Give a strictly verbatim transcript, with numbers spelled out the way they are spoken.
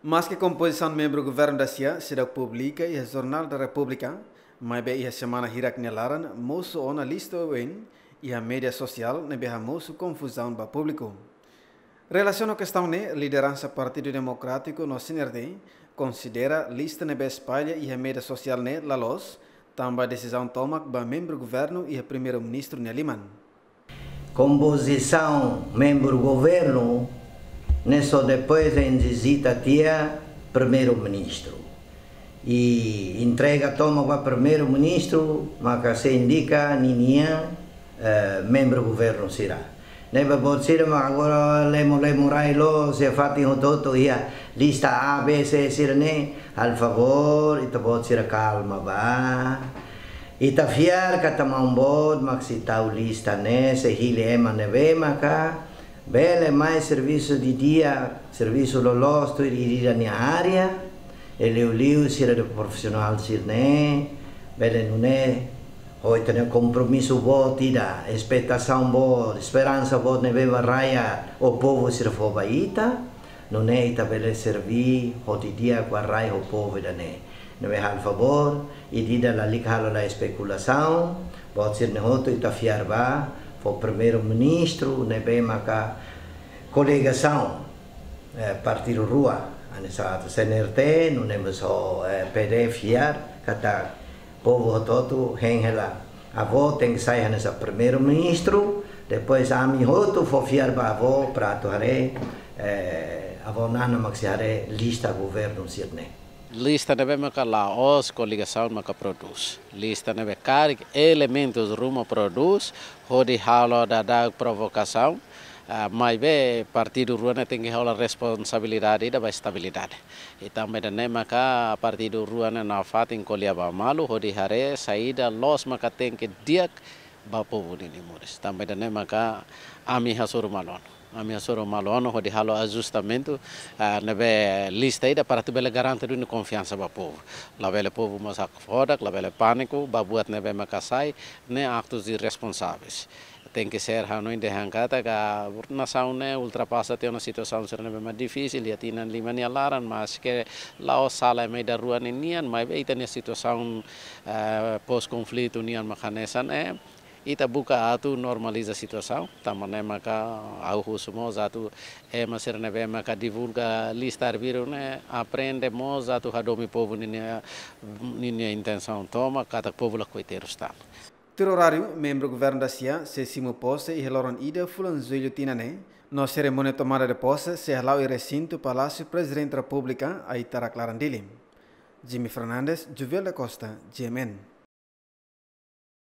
Mas que composição de membro do governo da C I A, Cidade Pública e o Jornal da República, mas bem a semana hirak nelaran, moço ona lista oen e a mídia social nebe a moço confusão para público. Relação à questão ne liderança Partido Democrático no C N R D considera lista nebe espalha e a mídia social ne la los, também decisão toma para membro do governo e o primeiro-ministro Neliman. Composição membro do governo ne só depois em visita tia primeiro-ministro e entrega toma para primeiro-ministro, mas se indica ninguém uh, membro do governo será. Neba pode ser, mas agora lemo lemo railo se fati hototo ia lista A B C ser ne al favor itu pode ser calma ba. Ita fiar kata mambod maxi tau lista ne se hile ema neve maka bele mais serviço de dia, serviço lolosto e de na área, ele o liu sira de profissional sirne, bele não é, hoje tem compromisso bom tida, expectação boa, esperança boa neve raia o povo sira fobaita, não é ita bele servir hoje dia com a raia o povo da ne, neve al favor e dida la likhalo la especulação, pode ser ne hoto ita fiar ba o primeiro-ministro, nebe maka coligação eh, Partido Rua, nessa C N R T, não é só eh, P D fiar, kata povo todo hengela. A avó tem que sair nessa primeiro-ministro, depois a mim outro for fiar para a avó para torre, eh, a avó nana maxiare lista governo sirne. Lista nebe maka la os coligação maka produz. Lista nebe carg elementos rumo produz, hodi halo da da provocação, uh, mas be partido Rua tem que rola responsabilidade da estabilidade. E também da ne maka partido Rua na fatin coliaba malu, hodi hare saída los maka tem que diak ba povo ni mores. Também da ne maka ami hasuru malon. A minha soro malono hodi halo ajustamento uh, nebe lista ida para tu bele garantir une confiança ba povo. La bele povo masak fodak, la bele pânico, ba buat nebe makasai, ne actos irresponsáveis. Tem que ser hano inde hangkata ka nação ne ultrapassa tem uma situação ser nebe mais difícil e tinan limani alaran mas que lá o sala meio da rua nian, mas aí tem a situação uh, pós-conflito nian makanesa ne ita buka atu normaliza a situação, tamane maka au husumos atu é mas nebe maka divulga lista arbiro ne aprende mos atu hadomi povo ninia ninia intenção toma cada povo la coiteiro está. Ter horário, membro do governo da C I A, se simo posse e reloran ida fulan zuilho tinane, no cerimônia tomada de posse se halau e recinto Palácio Presidente da República a Itara Clarandili. Jimmy Fernandes, Juvel da Costa, G M N.